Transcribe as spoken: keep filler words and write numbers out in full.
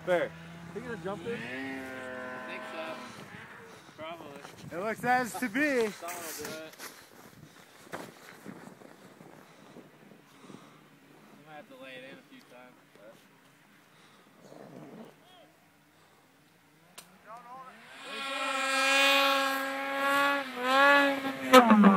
Bear, are you gonna jump in? I think so. Probably. It looks as to be. Someone will do it. You might have to lay it in a few times. Don't hold it.